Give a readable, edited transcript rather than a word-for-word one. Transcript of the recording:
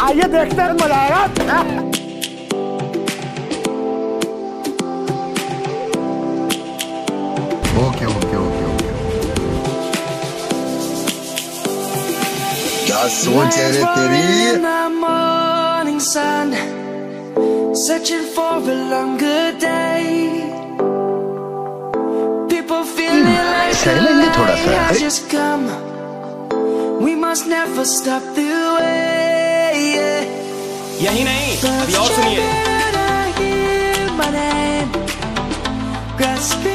आइए देखते हैं मजा आएगा। ओके ओके ओके ओके क्या सोच है रे तेरी। Searching for a longer day. People feeling like सहलेंगे थोड़ा सा। just come. We must never stop the way. यही नहीं, अभी और सुनिए। Grasping